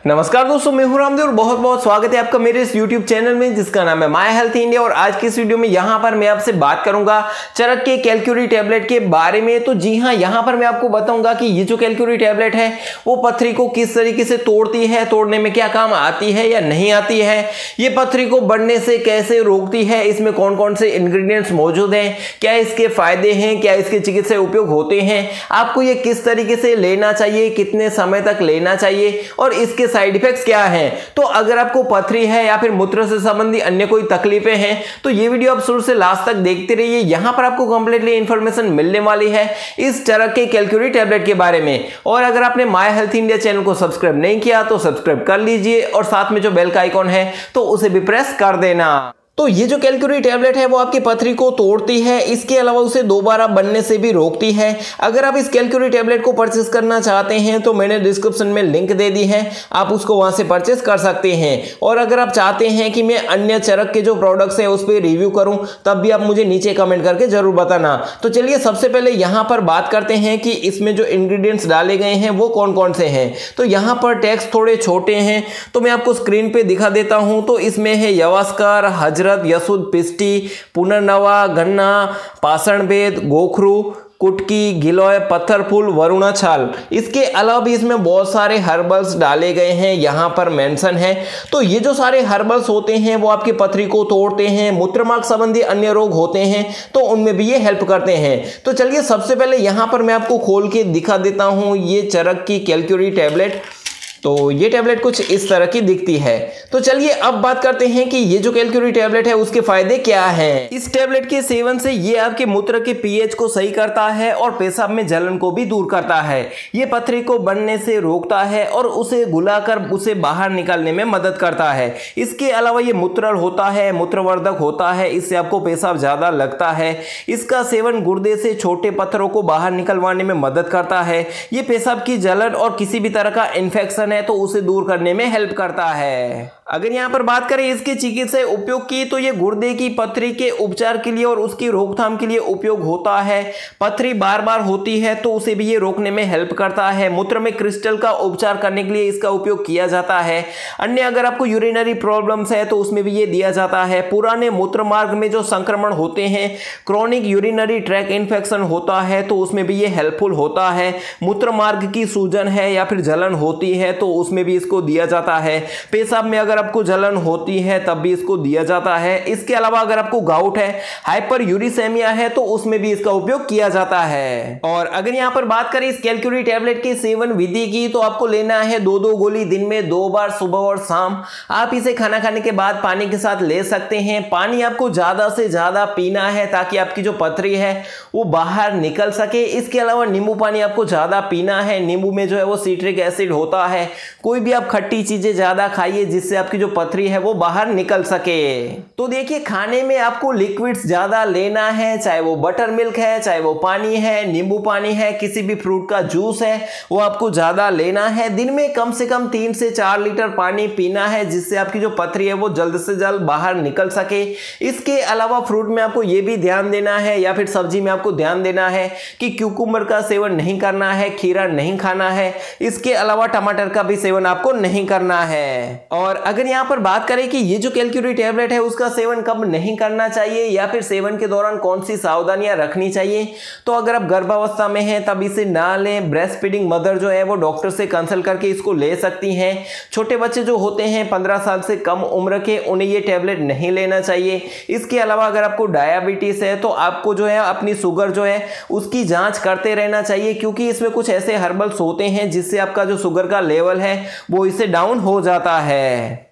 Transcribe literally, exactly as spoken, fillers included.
नमस्कार दोस्तों, मैं हूं रामदेव और बहुत बहुत स्वागत है आपका मेरे इस यूट्यूब चैनल में जिसका नाम है माय हेल्थ इंडिया। और आज की इस वीडियो में यहां पर मैं आपसे बात करूंगा चरक के कैलक्यूरी टैबलेट के बारे में। तो जी हां, यहां पर मैं आपको बताऊंगा कि ये जो कैलक्यूरी टैबलेट है वो पथरी को किस तरीके से तोड़ती है, तोड़ने में क्या काम आती है या नहीं आती है, ये पथरी को बढ़ने से कैसे रोकती है, इसमें कौन कौन से इंग्रेडिएंट्स मौजूद हैं, क्या इसके फायदे हैं, क्या इसके चिकित्सा उपयोग होते हैं, आपको ये किस तरीके से लेना चाहिए, कितने समय तक लेना चाहिए और इसके साइड इफेक्ट्स क्या हैं। तो अगर आपको पथरी है या फिर मूत्र से संबंधी अन्य कोई तकलीफें हैं तो ये वीडियो आप शुरू से लास्ट तक देखते रहिए। यहां पर आपको कंप्लीटली इंफॉर्मेशन मिलने वाली है इस चरक के कैलक्यूरी टैबलेट के बारे में। और अगर आपने माय हेल्थ इंडिया चैनल को सब्सक्राइब नहीं किया तो सब्सक्राइब कर लीजिए और साथ में जो बेल का आइकॉन है तो उसे भी प्रेस कर देना। तो ये जो कैलक्यूरी टैबलेट है वो आपकी पथरी को तोड़ती है, इसके अलावा उसे दोबारा बनने से भी रोकती है। अगर आप इस कैलक्यूरी टैबलेट को परचेस करना चाहते हैं तो मैंने डिस्क्रिप्शन में लिंक दे दी है, आप उसको वहां से परचेस कर सकते हैं। और अगर आप चाहते हैं कि मैं अन्य चरक के जो प्रोडक्ट्स हैं उस पर रिव्यू करूं तब भी आप मुझे नीचे कमेंट करके जरूर बताना। तो चलिए सबसे पहले यहाँ पर बात करते हैं कि इसमें जो इंग्रेडिएंट्स डाले गए हैं वो कौन कौन से हैं। तो यहाँ पर टेक्स्ट थोड़े छोटे हैं तो मैं आपको स्क्रीन पे दिखा देता हूं। तो इसमें है यवास्कर, हजरत, यशुद, पिस्टी, पुनर्नवा, गन्ना, पाषाण भेद, गोखरू, कुटकी, गिलोय, पत्थर फूल, वरुणा छाल। इसके अलावा भी इसमें बहुत सारे हर्बल्स डाले गए हैं, यहाँ पर मेंशन है। तो ये जो सारे हर्बल्स होते हैं वो आपकी पथरी को तोड़ते हैं, मूत्रमार्ग संबंधी अन्य रोग होते हैं तो उनमें भी ये हेल्प करते हैं। तो चलिए सबसे पहले यहाँ पर मैं आपको खोल के दिखा देता हूँ ये चरक की कैलक्यूरी टैबलेट। तो ये टैबलेट कुछ इस तरह की दिखती है। तो चलिए अब बात करते हैं कि ये जो कैलक्यूरी टैबलेट है उसके फायदे क्या हैं। इस टैबलेट के सेवन से ये आपके मूत्र के पीएच को सही करता है और पेशाब में जलन को भी दूर करता है। ये पथरी को बनने से रोकता है और उसे गुलाकर उसे बाहर निकालने में मदद करता है। इसके अलावा ये मूत्रल होता है, मूत्रवर्धक होता है, इससे आपको पेशाब ज्यादा लगता है। इसका सेवन गुर्दे से छोटे पत्थरों को बाहर निकलवाने में मदद करता है। ये पेशाब की जलन और किसी भी तरह का इन्फेक्शन है तो उसे दूर करने में हेल्प करता है। अगर यहां पर बात करें इसके चिकित्सा उपयोग की तो ये गुर्दे की पथरी के उपचार के लिए और उसकी रोकथाम के लिए उपयोग होता है। पथरी बार बार होती है तो उसे भी ये रोकने में हेल्प करता है। मूत्र में क्रिस्टल का उपचार करने के लिए इसका उपयोग किया जाता है। अन्य अगर आपको यूरिनरी प्रॉब्लम्स है तो उसमें भी ये दिया जाता है। पुराने मूत्र मार्ग में जो संक्रमण होते हैं, क्रॉनिक यूरिनरी ट्रैक इन्फेक्शन होता है तो उसमें भी ये हेल्पफुल होता है। मूत्र मार्ग की सूजन है या फिर जलन होती है तो उसमें भी इसको दिया जाता है। पेशाब में अगर आपको जलन होती है तब भी इसको दिया जाता है। इसके अलावा अगर आपको गाउट है, हाइपर यूरिसेमिया है तो उसमें भी इसका उपयोग किया जाता है। और अगर यहां पर बात करें इस कैलक्यूरी टैबलेट के सेवन विधि की तो आपको लेना है दो दो गोली दिन में दो बार, सुबह और शाम। आप इसे खाना खाने के बाद पानी के साथ ले सकते हैं। पानी आपको ज्यादा से ज्यादा पीना है ताकि आपकी जो पथरी है वो बाहर निकल सके। इसके अलावा नींबू पानी आपको ज्यादा पीना है। नींबू में जो है वो सिट्रिक एसिड होता है। कोई भी आप खट्टी चीजें ज्यादा खाइए जिससे आपकी जो पथरी है वो बाहर निकल सके। तो देखिए खाने में आपको लिक्विड्स ज्यादा लेना है, चाहे वो बटर मिल्क है, चाहे वो पानी है, नींबू पानी है, किसी भी फ्रूट का जूस है वो आपको ज्यादा लेना है। दिन में कम से कम तीन से चार लीटर पानी पीना है जिससे आपकी जो पथरी है वो जल्द से जल्द बाहर निकल सके। इसके अलावा फ्रूट में आपको ये भी ध्यान देना है या फिर सब्जी में आपको ध्यान देना है कि क्यूकुम्बर का सेवन नहीं करना है, खीरा नहीं खाना है। इसके अलावा टमाटर का भी सेवन आपको नहीं करना है। और अगर यहाँ पर बात करें कि ये जो कैलक्यूरी टैबलेट है उसका सेवन कब नहीं करना चाहिए या फिर सेवन के दौरान कौन सी सावधानियां रखनी चाहिए, तो अगर आप गर्भावस्था में हैं तब इसे ना लें। ब्रेस्ट फीडिंग मदर जो है वो डॉक्टर से कंसल्ट करके इसको ले सकती हैं। छोटे बच्चे जो होते हैं पंद्रह साल से कम उम्र के, उन्हें ये टैबलेट नहीं लेना चाहिए। इसके अलावा अगर आपको डायबिटीज है तो आपको जो है अपनी शुगर जो है उसकी जांच करते रहना चाहिए क्योंकि इसमें कुछ ऐसे हर्बल्स होते हैं जिससे आपका जो शुगर का लेवल है वो इससे डाउन हो जाता है।